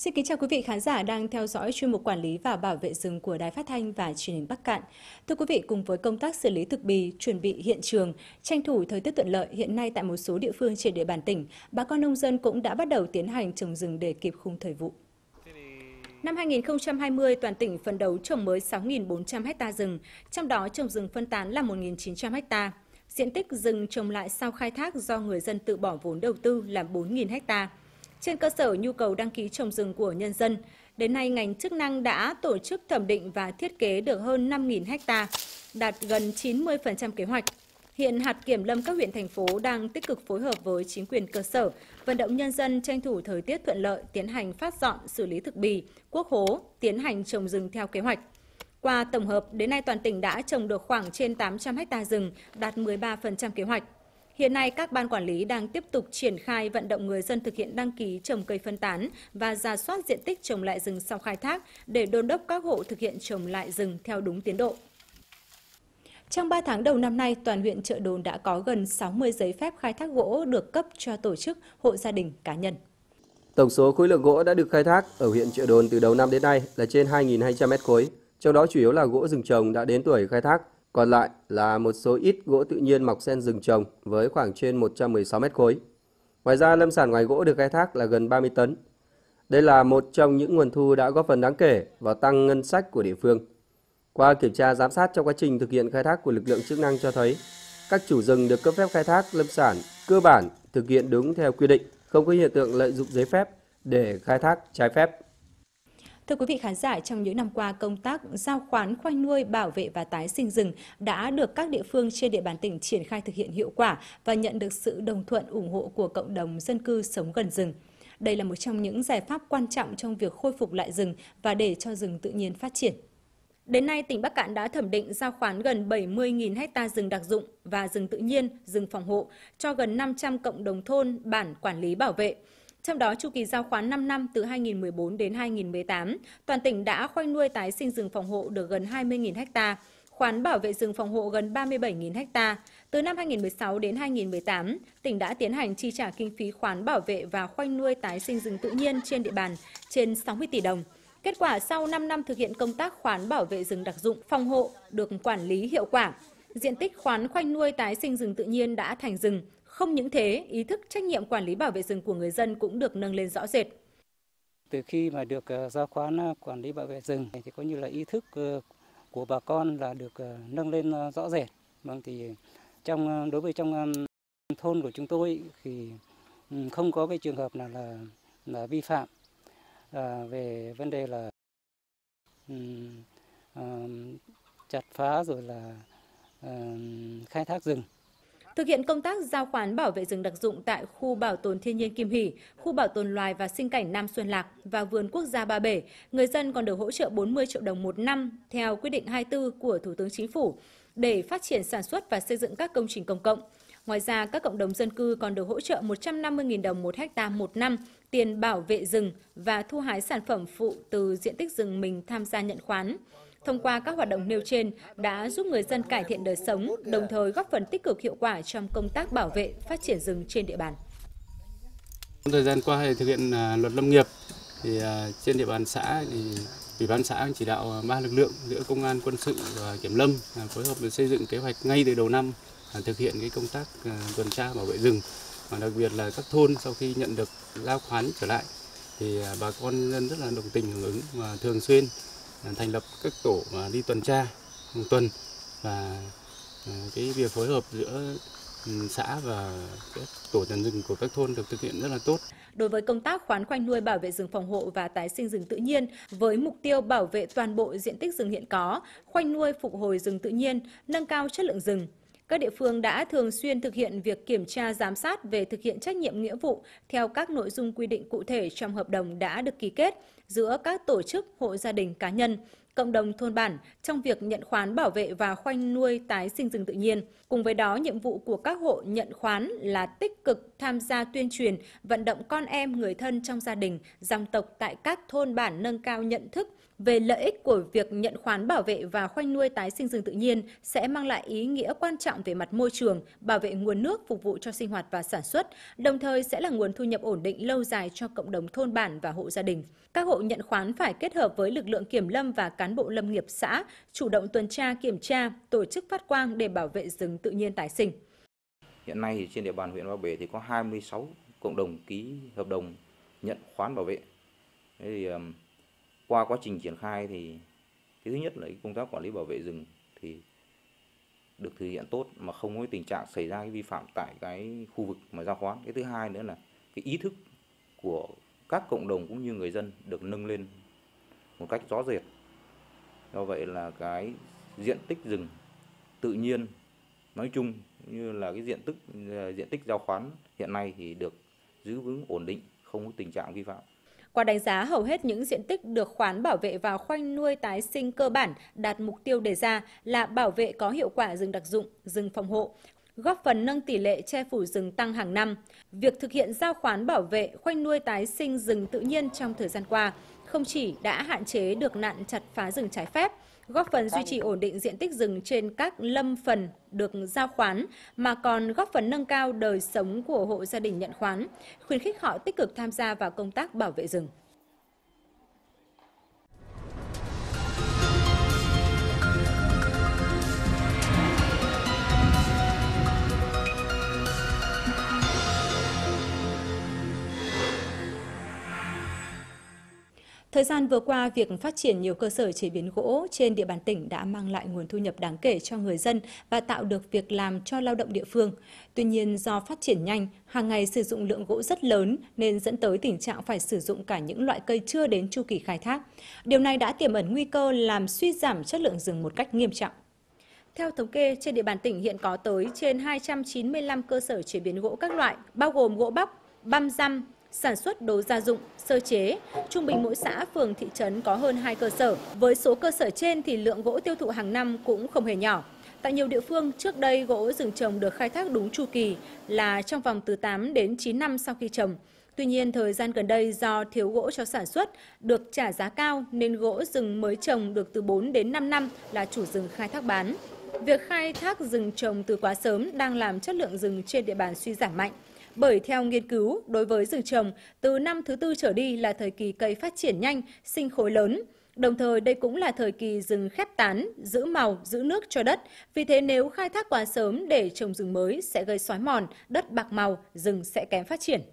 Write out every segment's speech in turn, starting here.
Xin kính chào quý vị khán giả đang theo dõi chuyên mục quản lý và bảo vệ rừng của Đài Phát thanh và Truyền hình Bắc Kạn. Thưa quý vị, cùng với công tác xử lý thực bì, chuẩn bị hiện trường, tranh thủ thời tiết thuận lợi, hiện nay tại một số địa phương trên địa bàn tỉnh, bà con nông dân cũng đã bắt đầu tiến hành trồng rừng để kịp khung thời vụ. Năm 2020, toàn tỉnh phấn đấu trồng mới 6.400 ha rừng, trong đó trồng rừng phân tán là 1.900 ha. Diện tích rừng trồng lại sau khai thác do người dân tự bỏ vốn đầu tư là 4.000 ha. Trên cơ sở nhu cầu đăng ký trồng rừng của nhân dân, đến nay ngành chức năng đã tổ chức thẩm định và thiết kế được hơn 5.000 ha, đạt gần 90% kế hoạch. Hiện hạt kiểm lâm các huyện, thành phố đang tích cực phối hợp với chính quyền cơ sở, vận động nhân dân tranh thủ thời tiết thuận lợi, tiến hành phát dọn, xử lý thực bì, cuốc hố, tiến hành trồng rừng theo kế hoạch. Qua tổng hợp, đến nay toàn tỉnh đã trồng được khoảng trên 800 ha rừng, đạt 13% kế hoạch. Hiện nay, các ban quản lý đang tiếp tục triển khai vận động người dân thực hiện đăng ký trồng cây phân tán và rà soát diện tích trồng lại rừng sau khai thác để đôn đốc các hộ thực hiện trồng lại rừng theo đúng tiến độ. Trong 3 tháng đầu năm nay, toàn huyện Chợ Đồn đã có gần 60 giấy phép khai thác gỗ được cấp cho tổ chức, hộ gia đình, cá nhân. Tổng số khối lượng gỗ đã được khai thác ở huyện Chợ Đồn từ đầu năm đến nay là trên 2.200 mét khối, trong đó chủ yếu là gỗ rừng trồng đã đến tuổi khai thác, còn lại là một số ít gỗ tự nhiên mọc xen rừng trồng với khoảng trên 116 mét khối. Ngoài ra, lâm sản ngoài gỗ được khai thác là gần 30 tấn. Đây là một trong những nguồn thu đã góp phần đáng kể vào tăng ngân sách của địa phương. Qua kiểm tra giám sát trong quá trình thực hiện khai thác của lực lượng chức năng cho thấy, các chủ rừng được cấp phép khai thác lâm sản cơ bản thực hiện đúng theo quy định, không có hiện tượng lợi dụng giấy phép để khai thác trái phép. Thưa quý vị khán giả, trong những năm qua, công tác giao khoán, khoanh nuôi, bảo vệ và tái sinh rừng đã được các địa phương trên địa bàn tỉnh triển khai thực hiện hiệu quả và nhận được sự đồng thuận, ủng hộ của cộng đồng dân cư sống gần rừng. Đây là một trong những giải pháp quan trọng trong việc khôi phục lại rừng và để cho rừng tự nhiên phát triển. Đến nay, tỉnh Bắc Kạn đã thẩm định giao khoán gần 70.000 ha rừng đặc dụng và rừng tự nhiên, rừng phòng hộ cho gần 500 cộng đồng thôn, bản quản lý bảo vệ. Trong đó, chu kỳ giao khoán 5 năm từ 2014 đến 2018, toàn tỉnh đã khoanh nuôi tái sinh rừng phòng hộ được gần 20.000 ha, khoán bảo vệ rừng phòng hộ gần 37.000 ha. Từ năm 2016 đến 2018, tỉnh đã tiến hành chi trả kinh phí khoán bảo vệ và khoanh nuôi tái sinh rừng tự nhiên trên địa bàn trên 60 tỷ đồng. Kết quả sau 5 năm thực hiện công tác khoán bảo vệ rừng đặc dụng, phòng hộ được quản lý hiệu quả. Diện tích khoán khoanh nuôi tái sinh rừng tự nhiên đã thành rừng. Không những thế, ý thức trách nhiệm quản lý bảo vệ rừng của người dân cũng được nâng lên rõ rệt. Từ khi mà được giao khoán quản lý bảo vệ rừng thì có như là ý thức của bà con là được nâng lên rõ rệt. Vâng, thì đối với trong thôn của chúng tôi thì không có cái trường hợp nào là vi phạm về vấn đề là chặt phá rồi là khai thác rừng. Thực hiện công tác giao khoán bảo vệ rừng đặc dụng tại khu bảo tồn thiên nhiên Kim Hỷ, khu bảo tồn loài và sinh cảnh Nam Xuân Lạc và vườn quốc gia Ba Bể, người dân còn được hỗ trợ 40 triệu đồng một năm theo quyết định 24 của Thủ tướng Chính phủ để phát triển sản xuất và xây dựng các công trình công cộng. Ngoài ra, các cộng đồng dân cư còn được hỗ trợ 150.000 đồng một ha một năm tiền bảo vệ rừng và thu hái sản phẩm phụ từ diện tích rừng mình tham gia nhận khoán. Thông qua các hoạt động nêu trên đã giúp người dân cải thiện đời sống, đồng thời góp phần tích cực hiệu quả trong công tác bảo vệ, phát triển rừng trên địa bàn. Thời gian qua thực hiện luật lâm nghiệp thì trên địa bàn xã thì Ủy ban xã chỉ đạo 3 lực lượng giữa công an, quân sự và kiểm lâm phối hợp để xây dựng kế hoạch ngay từ đầu năm thực hiện cái công tác tuần tra bảo vệ rừng, và đặc biệt là các thôn sau khi nhận được giao khoán trở lại thì bà con dân rất là đồng tình hưởng ứng và thường xuyên thành lập các tổ đi tuần tra hàng tuần, và cái việc phối hợp giữa xã và các tổ trồng rừng của các thôn được thực hiện rất là tốt. Đối với công tác khoán khoanh nuôi bảo vệ rừng phòng hộ và tái sinh rừng tự nhiên với mục tiêu bảo vệ toàn bộ diện tích rừng hiện có, khoanh nuôi phục hồi rừng tự nhiên, nâng cao chất lượng rừng, các địa phương đã thường xuyên thực hiện việc kiểm tra giám sát về thực hiện trách nhiệm nghĩa vụ theo các nội dung quy định cụ thể trong hợp đồng đã được ký kết giữa các tổ chức, hộ gia đình, cá nhân, cộng đồng thôn bản trong việc nhận khoán bảo vệ và khoanh nuôi tái sinh rừng tự nhiên. Cùng với đó, nhiệm vụ của các hộ nhận khoán là tích cực tham gia tuyên truyền, vận động con em, người thân trong gia đình, dòng tộc tại các thôn bản nâng cao nhận thức về lợi ích của việc nhận khoán bảo vệ và khoanh nuôi tái sinh rừng tự nhiên sẽ mang lại ý nghĩa quan trọng về mặt môi trường, bảo vệ nguồn nước phục vụ cho sinh hoạt và sản xuất, đồng thời sẽ là nguồn thu nhập ổn định lâu dài cho cộng đồng thôn bản và hộ gia đình. Các hộ nhận khoán phải kết hợp với lực lượng kiểm lâm và cán bộ lâm nghiệp xã, chủ động tuần tra, kiểm tra, tổ chức phát quang để bảo vệ rừng tự nhiên tái sinh. Hiện nay thì trên địa bàn huyện Ba Bể thì có 26 cộng đồng ký hợp đồng nhận khoán bảo vệ. Thế thì qua quá trình triển khai thì cái thứ nhất là công tác quản lý bảo vệ rừng thì được thực hiện tốt mà không có tình trạng xảy ra cái vi phạm tại cái khu vực mà giao khoán. Cái thứ hai nữa là cái ý thức của các cộng đồng cũng như người dân được nâng lên một cách rõ rệt. Do vậy là cái diện tích rừng tự nhiên nói chung như là cái diện tích giao khoán hiện nay thì được giữ vững ổn định, không có tình trạng vi phạm. Qua đánh giá, hầu hết những diện tích được khoán bảo vệ và khoanh nuôi tái sinh cơ bản đạt mục tiêu đề ra là bảo vệ có hiệu quả rừng đặc dụng, rừng phòng hộ, góp phần nâng tỷ lệ che phủ rừng tăng hàng năm. Việc thực hiện giao khoán bảo vệ, khoanh nuôi tái sinh rừng tự nhiên trong thời gian qua không chỉ đã hạn chế được nạn chặt phá rừng trái phép, góp phần duy trì ổn định diện tích rừng trên các lâm phần được giao khoán, mà còn góp phần nâng cao đời sống của hộ gia đình nhận khoán, khuyến khích họ tích cực tham gia vào công tác bảo vệ rừng. Thời gian vừa qua, việc phát triển nhiều cơ sở chế biến gỗ trên địa bàn tỉnh đã mang lại nguồn thu nhập đáng kể cho người dân và tạo được việc làm cho lao động địa phương. Tuy nhiên, do phát triển nhanh, hàng ngày sử dụng lượng gỗ rất lớn nên dẫn tới tình trạng phải sử dụng cả những loại cây chưa đến chu kỳ khai thác. Điều này đã tiềm ẩn nguy cơ làm suy giảm chất lượng rừng một cách nghiêm trọng. Theo thống kê, trên địa bàn tỉnh hiện có tới trên 295 cơ sở chế biến gỗ các loại, bao gồm gỗ bắp, băm răm, sản xuất đồ gia dụng, sơ chế. Trung bình mỗi xã, phường, thị trấn có hơn 2 cơ sở. Với số cơ sở trên thì lượng gỗ tiêu thụ hàng năm cũng không hề nhỏ. Tại nhiều địa phương, trước đây gỗ rừng trồng được khai thác đúng chu kỳ là trong vòng từ 8 đến 9 năm sau khi trồng. Tuy nhiên, thời gian gần đây do thiếu gỗ cho sản xuất, được trả giá cao nên gỗ rừng mới trồng được từ 4 đến 5 năm là chủ rừng khai thác bán. Việc khai thác rừng trồng từ quá sớm đang làm chất lượng rừng trên địa bàn suy giảm mạnh. Bởi theo nghiên cứu, đối với rừng trồng, từ năm thứ 4 trở đi là thời kỳ cây phát triển nhanh, sinh khối lớn. Đồng thời, đây cũng là thời kỳ rừng khép tán, giữ màu, giữ nước cho đất. Vì thế nếu khai thác quá sớm để trồng rừng mới sẽ gây xói mòn, đất bạc màu, rừng sẽ kém phát triển.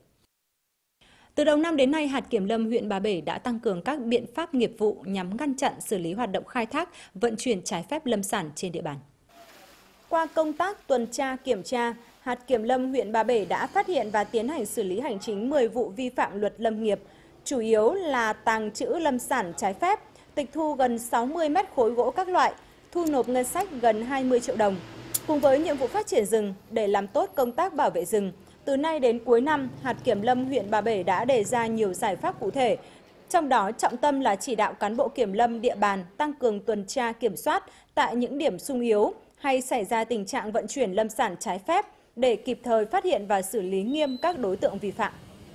Từ đầu năm đến nay, hạt kiểm lâm huyện Ba Bể đã tăng cường các biện pháp nghiệp vụ nhằm ngăn chặn xử lý hoạt động khai thác, vận chuyển trái phép lâm sản trên địa bàn. Qua công tác tuần tra kiểm tra, hạt kiểm lâm huyện Ba Bể đã phát hiện và tiến hành xử lý hành chính 10 vụ vi phạm luật lâm nghiệp, chủ yếu là tàng trữ lâm sản trái phép, tịch thu gần 60 mét khối gỗ các loại, thu nộp ngân sách gần 20 triệu đồng. Cùng với nhiệm vụ phát triển rừng để làm tốt công tác bảo vệ rừng, từ nay đến cuối năm, hạt kiểm lâm huyện Ba Bể đã đề ra nhiều giải pháp cụ thể. Trong đó, trọng tâm là chỉ đạo cán bộ kiểm lâm địa bàn tăng cường tuần tra kiểm soát tại những điểm xung yếu hay xảy ra tình trạng vận chuyển lâm sản trái phép để kịp thời phát hiện và xử lý nghiêm các đối tượng vi phạm.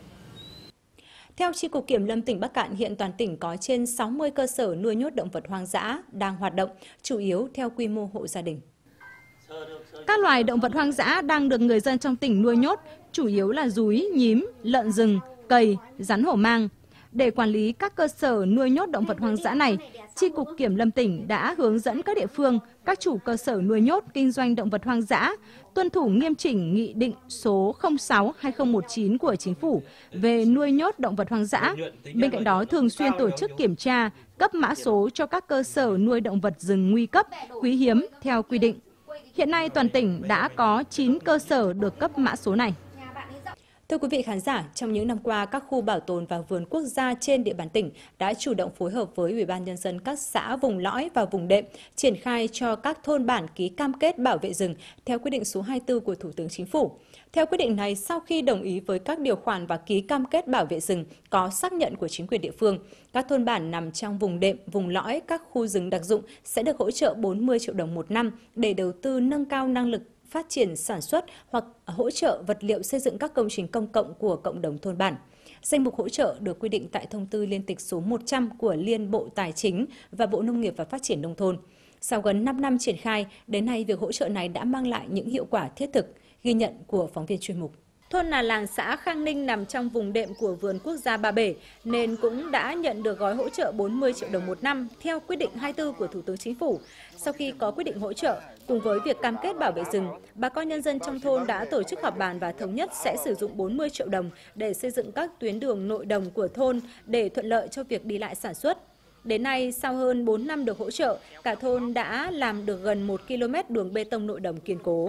Theo Chi cục Kiểm lâm tỉnh Bắc Kạn, hiện toàn tỉnh có trên 60 cơ sở nuôi nhốt động vật hoang dã đang hoạt động, chủ yếu theo quy mô hộ gia đình. Các loài động vật hoang dã đang được người dân trong tỉnh nuôi nhốt, chủ yếu là dúi, nhím, lợn rừng, cầy, rắn hổ mang. Để quản lý các cơ sở nuôi nhốt động vật hoang dã này, Chi cục Kiểm lâm tỉnh đã hướng dẫn các địa phương, các chủ cơ sở nuôi nhốt kinh doanh động vật hoang dã tuân thủ nghiêm chỉnh Nghị định số 06/2019 của Chính phủ về nuôi nhốt động vật hoang dã. Bên cạnh đó, thường xuyên tổ chức kiểm tra, cấp mã số cho các cơ sở nuôi động vật rừng nguy cấp, quý hiếm theo quy định. Hiện nay toàn tỉnh đã có 9 cơ sở được cấp mã số này. Thưa quý vị khán giả, trong những năm qua, các khu bảo tồn và vườn quốc gia trên địa bàn tỉnh đã chủ động phối hợp với Ủy ban Nhân dân các xã vùng lõi và vùng đệm, triển khai cho các thôn bản ký cam kết bảo vệ rừng theo quyết định số 24 của Thủ tướng Chính phủ. Theo quyết định này, sau khi đồng ý với các điều khoản và ký cam kết bảo vệ rừng có xác nhận của chính quyền địa phương, các thôn bản nằm trong vùng đệm, vùng lõi, các khu rừng đặc dụng sẽ được hỗ trợ 40 triệu đồng một năm để đầu tư nâng cao năng lực phát triển sản xuất hoặc hỗ trợ vật liệu xây dựng các công trình công cộng của cộng đồng thôn bản. Danh mục hỗ trợ được quy định tại thông tư liên tịch số 100 của Liên Bộ Tài chính và Bộ Nông nghiệp và Phát triển Nông thôn. Sau gần 5 năm triển khai, đến nay việc hỗ trợ này đã mang lại những hiệu quả thiết thực, ghi nhận của phóng viên chuyên mục. Thôn Nà Làng, xã Khang Ninh nằm trong vùng đệm của vườn quốc gia Ba Bể nên cũng đã nhận được gói hỗ trợ 40 triệu đồng một năm theo quyết định 24 của Thủ tướng Chính phủ. Sau khi có quyết định hỗ trợ, cùng với việc cam kết bảo vệ rừng, bà con nhân dân trong thôn đã tổ chức họp bàn và thống nhất sẽ sử dụng 40 triệu đồng để xây dựng các tuyến đường nội đồng của thôn để thuận lợi cho việc đi lại sản xuất. Đến nay, sau hơn 4 năm được hỗ trợ, cả thôn đã làm được gần 1 km đường bê tông nội đồng kiên cố.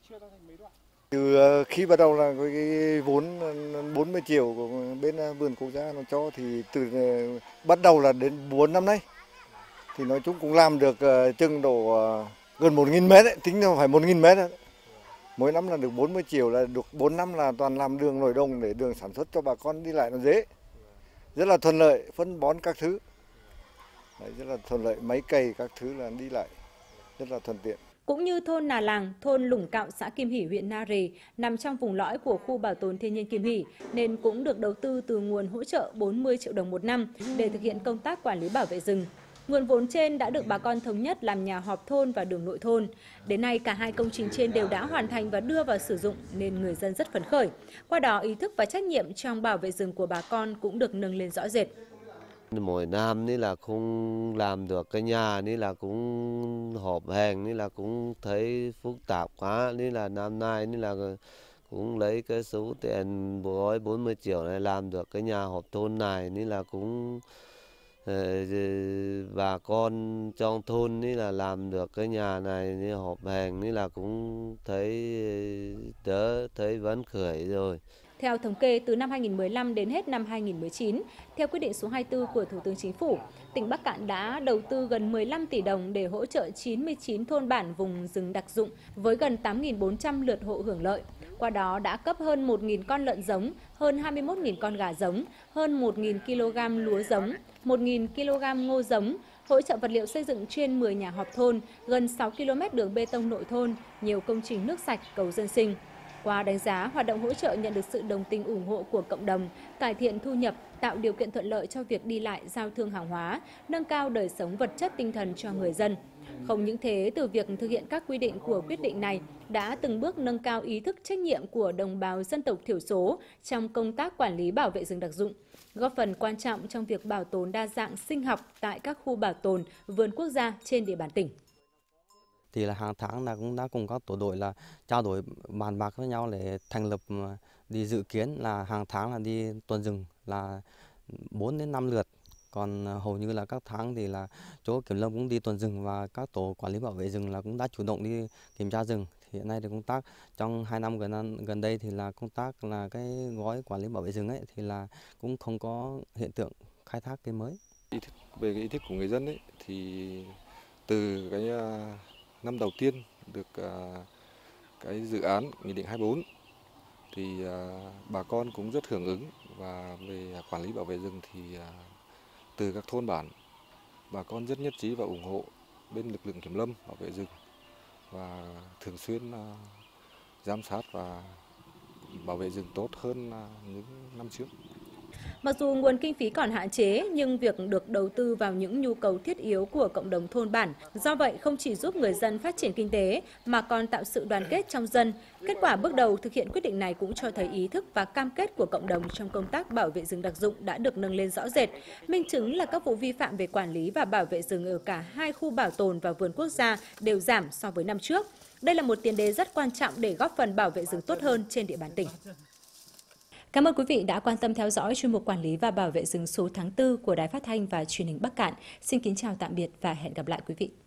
Từ khi bắt đầu là cái vốn 40 triệu của bên vườn quốc gia nó cho thì từ bắt đầu là đến 4 năm nay thì nói chung cũng làm được chừng độ gần 1.000 mét đấy, tính là phải 1.000 mét đấy. Mỗi năm là được 40 triệu là được 4 năm là toàn làm đường nội đồng để đường sản xuất cho bà con đi lại nó dễ. Rất là thuận lợi, phân bón các thứ. Đấy, rất là thuận lợi, máy cày các thứ là đi lại rất là thuận tiện. Cũng như thôn Nà Làng, thôn Lũng Cạo, xã Kim Hỷ, huyện Na Rì, nằm trong vùng lõi của khu bảo tồn thiên nhiên Kim Hỷ, nên cũng được đầu tư từ nguồn hỗ trợ 40 triệu đồng một năm để thực hiện công tác quản lý bảo vệ rừng. Nguồn vốn trên đã được bà con thống nhất làm nhà họp thôn và đường nội thôn. Đến nay, cả hai công trình trên đều đã hoàn thành và đưa vào sử dụng nên người dân rất phấn khởi. Qua đó, ý thức và trách nhiệm trong bảo vệ rừng của bà con cũng được nâng lên rõ rệt. Mỗi nămนี่là không làm được cái nhà,นี่là cũng họp hành,นี่là cũng thấy phức tạp quá,นี่là năm nayนี่là cũng lấy cái số tiền gói 40 triệu này làm được cái nhà họp thôn này,นี่là cũng bà con trong thônนี่là làm được cái nhà này,นี่họp hành,นี่là cũng thấy đỡ, thấy phấn khởi rồi. Theo thống kê, từ năm 2015 đến hết năm 2019, theo quyết định số 24 của Thủ tướng Chính phủ, tỉnh Bắc Kạn đã đầu tư gần 15 tỷ đồng để hỗ trợ 99 thôn bản vùng rừng đặc dụng với gần 8.400 lượt hộ hưởng lợi. Qua đó đã cấp hơn 1.000 con lợn giống, hơn 21.000 con gà giống, hơn 1.000 kg lúa giống, 1.000 kg ngô giống, hỗ trợ vật liệu xây dựng trên 10 nhà họp thôn, gần 6 km đường bê tông nội thôn, nhiều công trình nước sạch, cầu dân sinh. Qua đánh giá, hoạt động hỗ trợ nhận được sự đồng tình ủng hộ của cộng đồng, cải thiện thu nhập, tạo điều kiện thuận lợi cho việc đi lại, giao thương hàng hóa, nâng cao đời sống vật chất tinh thần cho người dân. Không những thế, từ việc thực hiện các quy định của quyết định này đã từng bước nâng cao ý thức trách nhiệm của đồng bào dân tộc thiểu số trong công tác quản lý bảo vệ rừng đặc dụng, góp phần quan trọng trong việc bảo tồn đa dạng sinh học tại các khu bảo tồn, vườn quốc gia trên địa bàn tỉnh. Thì là hàng tháng là cũng đã cùng các tổ đội là trao đổi bàn bạc với nhau để thành lập, đi dự kiến là hàng tháng là đi tuần rừng là 4 đến 5 lượt. Còn hầu như là các tháng thì là chỗ kiểm lâm cũng đi tuần rừng và các tổ quản lý bảo vệ rừng là cũng đã chủ động đi kiểm tra rừng. Thì hiện nay thì công tác trong 2 năm gần đây thì là công tác là cái gói quản lý bảo vệ rừng ấy thì là cũng không có hiện tượng khai thác cây mới. Về cái ý thức của người dân ấy thì từ cái năm đầu tiên được cái dự án Nghị định 24 thì bà con cũng rất hưởng ứng, và về quản lý bảo vệ rừng thì từ các thôn bản bà con rất nhất trí và ủng hộ bên lực lượng kiểm lâm bảo vệ rừng và thường xuyên giám sát và bảo vệ rừng tốt hơn những năm trước. Mặc dù nguồn kinh phí còn hạn chế, nhưng việc được đầu tư vào những nhu cầu thiết yếu của cộng đồng thôn bản, do vậy không chỉ giúp người dân phát triển kinh tế, mà còn tạo sự đoàn kết trong dân. Kết quả bước đầu thực hiện quyết định này cũng cho thấy ý thức và cam kết của cộng đồng trong công tác bảo vệ rừng đặc dụng đã được nâng lên rõ rệt. Minh chứng là các vụ vi phạm về quản lý và bảo vệ rừng ở cả hai khu bảo tồn và vườn quốc gia đều giảm so với năm trước. Đây là một tiền đề rất quan trọng để góp phần bảo vệ rừng tốt hơn trên địa bàn tỉnh. Cảm ơn quý vị đã quan tâm theo dõi chuyên mục quản lý và bảo vệ rừng số tháng 4 của Đài Phát thanh và Truyền hình Bắc Kạn. Xin kính chào tạm biệt và hẹn gặp lại quý vị.